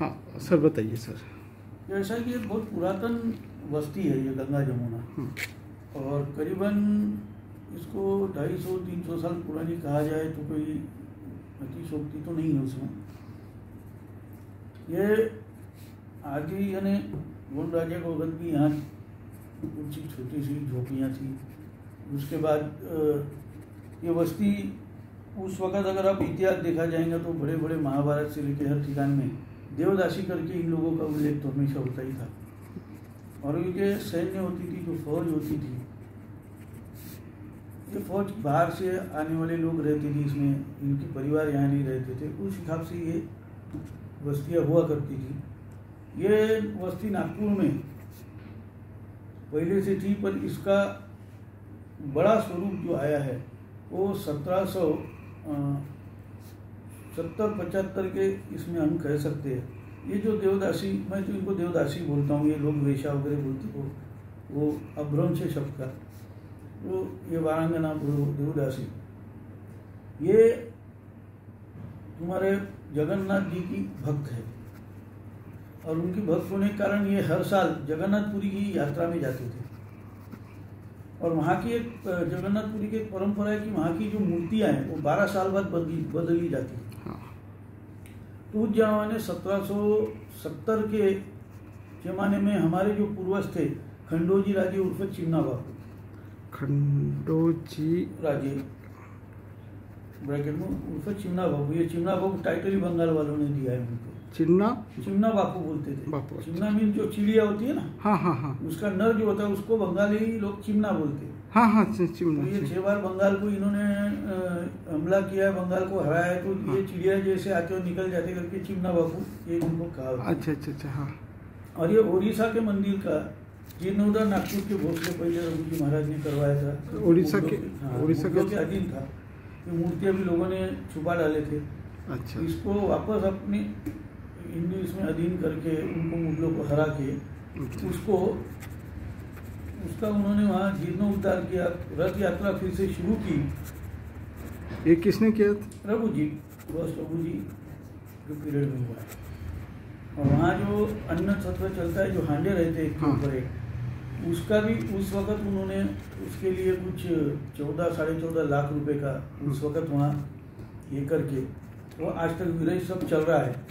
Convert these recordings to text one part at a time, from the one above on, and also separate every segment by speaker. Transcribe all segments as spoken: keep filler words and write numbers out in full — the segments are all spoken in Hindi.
Speaker 1: हाँ सर बताइए सर।
Speaker 2: जैसा कि एक बहुत पुरातन बस्ती है ये गंगा जमुना, और करीबन इसको ढाई सौ तीन सौ साल पुरानी कहा जाए तो कोई अतिशोक्ति तो नहीं है उसमें। ये आदि यानी गोंड राजा को वक्त की यहाँ कुछ छोटी सी झोपड़ियाँ थी। उसके बाद ये बस्ती उस वक़्त अगर आप इतिहास देखा जाएगा तो बड़े बड़े महाभारत से लेकर हर ठिकान में देवदासी करके इन लोगों का उल्लेख तो हमेशा होता ही था। और उनके सैन्य होती थी, जो फौज होती थी, ये फौज बाहर से आने वाले लोग रहते थे इसमें, इनके परिवार यहाँ नहीं रहते थे, उस हिसाब से ये बस्तियाँ हुआ करती थी। ये बस्ती नागपुर में पहले से थी, पर इसका बड़ा स्वरूप जो आया है वो सत्रह सौ सत्तर पचहत्तर के इसमें हम कह सकते हैं। ये जो देवदासी, मैं तो इनको देवदासी बोलता हूँ, ये लोग वेश्या वगैरह बोलते हो, वो अभ्रंश शब्द का, वो ये वारांगना देवदासी, ये तुम्हारे जगन्नाथ जी की भक्त है। और उनकी भक्त होने के कारण ये हर साल जगन्नाथपुरी की यात्रा में जाते थे। और वहाँ की एक जगन्नाथपुरी की एक परंपरा है कि वहाँ की जो मूर्तियाँ हैं वो बारह साल बाद बदली बदली जाती है। तो उस जमाने सत्रह सौ सत्तर के जमाने में हमारे जो पूर्वज थे, खंडोजी राजे उर्फ चिमना बापू,
Speaker 1: खंडोजी
Speaker 2: राजे ब्रैकेट में उर्फ चिमना बापू, ये चिमना बापू टाइटल ही बंगाल वालों ने दिया है उनको।
Speaker 1: चिमना
Speaker 2: चिमना बापू बोलते थे।
Speaker 1: बापू,
Speaker 2: चिमना मीन जो चिड़िया होती है ना,
Speaker 1: हाँ हाँ हाँ,
Speaker 2: उसका नर जो होता है उसको बंगाली लोग चिमना बोलते हैं।
Speaker 1: हाँ हाँ चिमना।
Speaker 2: तो ये छह बार बंगाल को इन्होंने हमला किया है, बंगाल को हराया है, तो हाँ। ये चिड़िया जैसे आते और निकल जाते करके चिमना बापू ये उनको कहा।
Speaker 1: अच्छा अच्छा अच्छा हाँ।
Speaker 2: और ये उड़ीसा के मंदिर का जीर्णोद्धार नागपुर के भोसले पहले रघुजी महाराज ने करवाया था।
Speaker 1: उड़ीसा के उड़ीसा
Speaker 2: के अधीन था। ये मूर्तियाँ भी लोगों ने छुपा डाले थे।
Speaker 1: अच्छा।
Speaker 2: इसको वापस अपने हिंदू इसमें अधीन करके उनको मुगलों को हरा के उसको उसका उन्होंने वहाँ जीर्णोद्धार किया, रथ यात्रा फिर से शुरू की।
Speaker 1: ये किसने किया?
Speaker 2: रघु जी, बस रघु जी जो पीरियड में हुआ है। और वहाँ जो अन्न सत्र चलता है, जो हांडे रहते हैं हाँ। ऊपर एक, उसका भी उस वक़्त उन्होंने उसके लिए कुछ चौदह साढ़े चौदह लाख रुपए का उस वक़्त वहाँ ये करके वो आज तक विरह सब चल रहा है।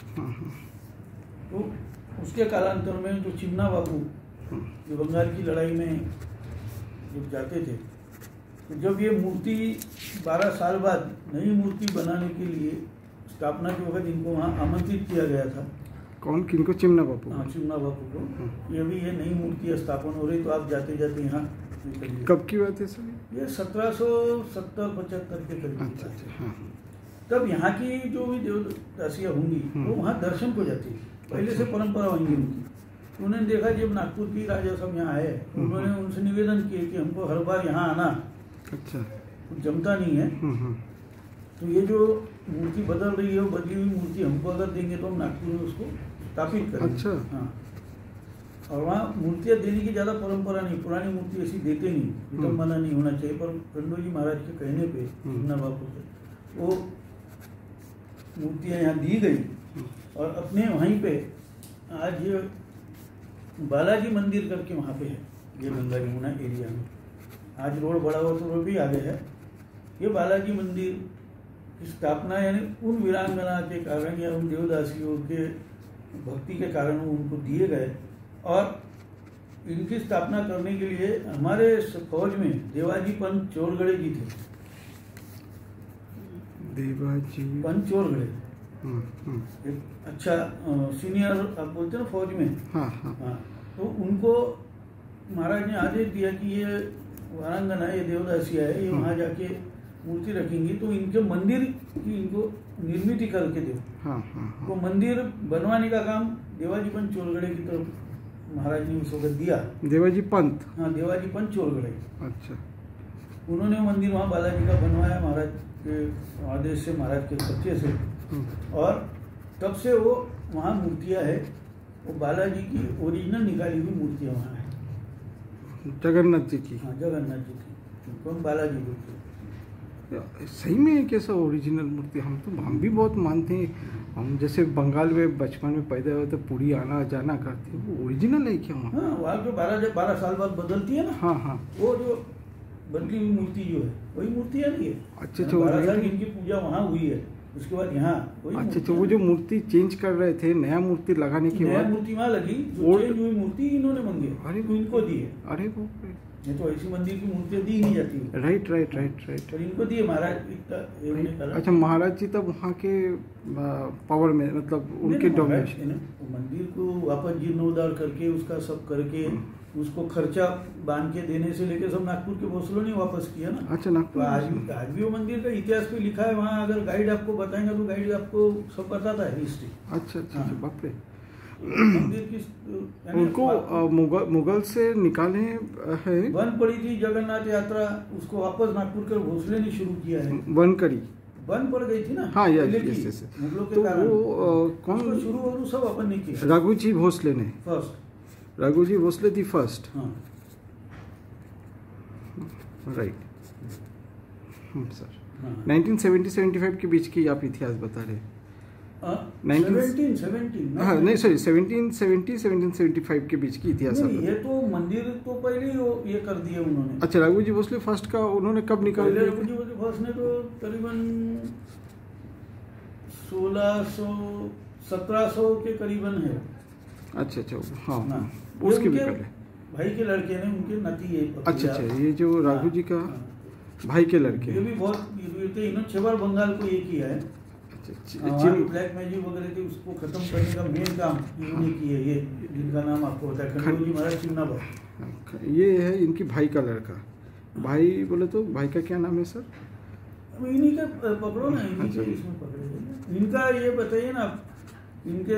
Speaker 2: तो उसके कालांतर में जो चिमना बाबू जो बंगाल की लड़ाई में जब जाते थे, तो जब ये मूर्ति बारह साल बाद नई मूर्ति बनाने के लिए स्थापना के वक्त इनको वहाँ आमंत्रित किया गया था।
Speaker 1: कौन, किनको? चिमना बापू।
Speaker 2: हाँ, चिमना बापू को। ये भी ये नई मूर्ति स्थापना हो रही, तो आप जाते जाते यहाँ
Speaker 1: कब की बात है सर? ये
Speaker 2: सत्रह सौ सत्तर पचहत्तर के करीब।
Speaker 1: अच्छा अच्छा हाँ।
Speaker 2: तब यहाँ की जो भी देवदासियाँ होंगी वो वहाँ दर्शन को जाती थी, पहले से परंपरा होंगी उनकी। उन्होंने देखा जब नागपुर की राजा सब यहाँ आए, उन्होंने उनसे निवेदन किए कि हमको हर बार यहाँ आना
Speaker 1: अच्छा
Speaker 2: कुछ जमता नहीं है, तो ये जो मूर्ति बदल रही है वो बदली हुई मूर्ति हमको अगर देंगे तो हम नागपुर में उसको स्थापित करेंगे।
Speaker 1: अच्छा
Speaker 2: हाँ। और वहाँ मूर्तियाँ देने की ज़्यादा परंपरा नहीं, पुरानी मूर्ति ऐसी देते नहीं, विडम्बना नहीं होना चाहिए। पर खंडोजी महाराज के कहने पे चिमना बापू से वो मूर्तियाँ यहाँ दी गई। और अपने वहीं पे आज ये बालाजी मंदिर करके वहाँ पे है, ये गंगा यमुना एरिया में। आज रोड बड़ा हुआ तो रोड भी आगे है। ये बालाजी मंदिर की स्थापना यानी उन वीरांगना के कारण या उन देवदासियों के भक्ति के कारण उनको दिए गए। और इनकी स्थापना करने के लिए हमारे फौज में देवाजी पंत चोरगड़े जी थे। देवाजी पंत चोरगड़े एक अच्छा सीनियर आप बोलते हैं ना फौज में। हाँ हाँ हाँ। तो उनको महाराज ने आदेश दिया कि ये वारांगना ये देवदासिया है, ये वहाँ जाके मूर्ति रखेंगी तो इनके मंदिर की इनको निर्मित करके दो। हाँ हाँ। तो मंदिर बनवाने का काम देवाजी पंत चोरगड़े की तरफ महाराज ने उस वक्त दिया। देवाजी पंत? हाँ, देवाजी पंत चोरगड़े। अच्छा। उन्होंने मंदिर वहाँ बालाजी का बनवाया महाराज के आदेश से, महाराज के खर्चे से। और तब से वो वहाँ मूर्तियाँ है, वो बालाजी की ओरिजिनल निकाली हुई मूर्तियाँ वहाँ है। जगन्नाथ जी की? हाँ, जगन्नाथ जी की, उनको हम बालाजी बोलते हैं।
Speaker 1: सही में कैसा ओरिजिनल मूर्ति? हम तो हम भी बहुत मानते हैं हम जैसे बंगाल में बचपन में पैदा हुए तो पूरी आना जाना करती है, वो ओरिजिनल है क्या वहाँ?
Speaker 2: हाँ, वहाँ जो बारह बारह साल बाद बदलती है ना,
Speaker 1: हाँ हाँ,
Speaker 2: वो जो बदली हुई मूर्ति जो है वही मूर्ति है ना ये।
Speaker 1: अच्छा अच्छा,
Speaker 2: बारह साल की इनकी पूजा वहाँ हुई है, उसके बाद यहाँ वही
Speaker 1: अच्छा
Speaker 2: मूर्ति
Speaker 1: अच्छा,
Speaker 2: है।
Speaker 1: वो जो मूर्ति चेंज कर रहे थे, नया मूर्ति लगाने के
Speaker 2: नया
Speaker 1: बाद
Speaker 2: मूर्ति वहाँ लगी, जो
Speaker 1: Old-
Speaker 2: चेंज हुई मूर्ति इन्होंने मंगी है,
Speaker 1: अरे
Speaker 2: तो इनको दी है।
Speaker 1: अरे बाप रे,
Speaker 2: ये तो ऐसी मंदिर की मूर्तियाँ दी नहीं जाती है,
Speaker 1: राइट राइट राइट राइट।
Speaker 2: पर इनको दिए महाराज इतना इन्होंने करा।
Speaker 1: अच्छा, महाराज जी तब वहाँ के पावर में, मतलब उनके
Speaker 2: नहीं, महाराज
Speaker 1: डोमिनेशन।
Speaker 2: है ना, वो मंदिर को वापस जीर्णोद्धार करके उसका सब करके उसको खर्चा बांध के देने से लेके सब नागपुर के भोसलों ने वापस किया ना।
Speaker 1: अच्छा,
Speaker 2: तो
Speaker 1: नागपुर
Speaker 2: आज आज भी वो मंदिर का इतिहास पे लिखा है वहाँ, अगर गाइड आपको बताएंगे तो गाइड आपको सब बताता है हिस्ट्री।
Speaker 1: अच्छा अच्छा अच्छा, बाप रे।
Speaker 2: मंदिर की यानी
Speaker 1: उनको अ, मुगल मुगल से निकाले हैं,
Speaker 2: बंद पड़ी थी जगन्नाथ यात्रा, उसको वापस नागपुर के भोसले ने शुरू किया है।
Speaker 1: बंद करी,
Speaker 2: बंद पड़ गई थी ना।
Speaker 1: हाँ, यस,
Speaker 2: पहले की,
Speaker 1: यस, यस।
Speaker 2: मुगलों के
Speaker 1: तो
Speaker 2: कारण।
Speaker 1: वो अ, कौन,
Speaker 2: उसको शुरू और सब अपन ने किया।
Speaker 1: राघोजी भोसले ने,
Speaker 2: first
Speaker 1: Raghoji Bhosale the first,
Speaker 2: हाँ
Speaker 1: राइट। हम सर
Speaker 2: हाँ
Speaker 1: नाइनटीन सेवेंटी सेवेंटी फाइव के बीच की आप इतिहास बता रहे हैं।
Speaker 2: सेवेंटीन सेवेंटीन
Speaker 1: हाँ नहीं, sorry, seventeen seventy seventeen seventy five के बीच की इतिहास आप
Speaker 2: नहीं,
Speaker 1: बता
Speaker 2: ये
Speaker 1: रहे हैं।
Speaker 2: तो मंदिर तो पहले ही वो ये कर दिए उन्होंने।
Speaker 1: अच्छा, राघोजी भोसले फर्स्ट का उन्होंने कब निकाल
Speaker 2: पहले
Speaker 1: दिया?
Speaker 2: रघुजी भोसले फर्स्ट ने तो करीबन सोलह सौ सत्रह सौ के करीबन है।
Speaker 1: अच्छा अच्छा, हाँ
Speaker 2: हाँ,
Speaker 1: हाँ,
Speaker 2: ये
Speaker 1: उसके भी
Speaker 2: उनके
Speaker 1: पहले।
Speaker 2: भाई के लड़के ने, उनके नाती ये पकड़े
Speaker 1: अच्छा अच्छा,
Speaker 2: आप।
Speaker 1: ये जो राघू जी का
Speaker 2: हाँ,
Speaker 1: भाई के लड़के
Speaker 2: ये भी बहुत वीर थे, इन्होंने छह बार बंगाल को ये किया है।
Speaker 1: अच्छा, चि-
Speaker 2: वहाँ
Speaker 1: चिल-
Speaker 2: ब्लैक मैजिक वगैरह थे, उसको खत्म करने का मेन काम इन्होंने किया है। ये जिनका नाम आपको होता है खंडोजी महाराज चिन्नाबा।
Speaker 1: हाँ, ये है इनकी भाई का लड़का। भाई बोले तो भाई का क्या नाम है सर?
Speaker 2: अब इन्हीं का पकड़ो ना, इन्हीं
Speaker 1: अच्छा।
Speaker 2: के इसमें पकड़े। इनका ये बताइए ना, इनके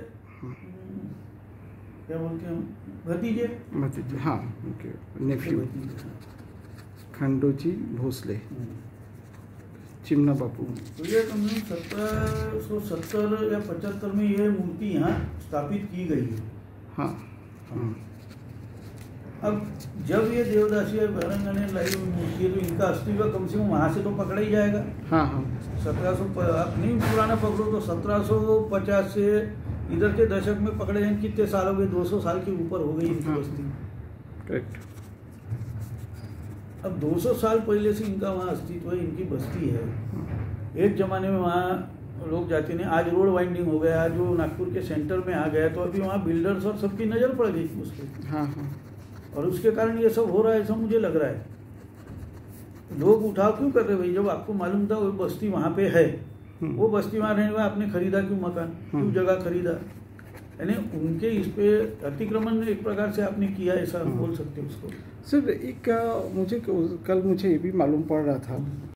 Speaker 2: क्या बोलते हैं, भतीजे
Speaker 1: भतीजे, हाँ, उनके नेफ्यू
Speaker 2: भतीजे।
Speaker 1: खंडोजी भोसले, चिमना बापू।
Speaker 2: तो ये कम से कम सत्रह सौ सत्तर या पचहत्तर में ये मूर्ति यहाँ स्थापित की गई है।
Speaker 1: हाँ हाँ,
Speaker 2: अब जब ये देवदासी और भरंगा ने लाई हुई मूर्ति है तो इनका अस्तित्व कम से कम वहाँ से तो पकड़ा ही जाएगा।
Speaker 1: हाँ हाँ,
Speaker 2: सत्रह सौ आप नहीं पुराना पकड़ो तो सत्रह सौ पचास से इधर के दशक में पकड़े हैं, कितने साल हो गए, दो सौ साल के ऊपर हो गई इनकी
Speaker 1: हाँ।
Speaker 2: बस्ती।
Speaker 1: करेक्ट।
Speaker 2: अब दो सौ साल पहले से इनका वहाँ अस्तित्व है, इनकी बस्ती है। एक जमाने में वहाँ लोग जाते नहीं, आज रोड वाइंडिंग हो गया, आज वो नागपुर के सेंटर में आ गया, तो अभी वहाँ बिल्डर्स और सबकी नज़र पड़ गई उस पर।
Speaker 1: हाँ हाँ,
Speaker 2: और उसके कारण ये सब हो रहा है, ऐसा मुझे लग रहा है। लोग उठाव क्यों कर रहे भाई, जब आपको मालूम था वो बस्ती वहाँ पे है, वो बस्ती वहाँ रहने वाला, आपने खरीदा क्यों मकान, क्यों जगह खरीदा? यानी उनके इस पे अतिक्रमण एक प्रकार से आपने किया, ऐसा हम बोल सकते हैं उसको।
Speaker 1: सर एक अ, मुझे कल मुझे ये भी मालूम पड़ रहा था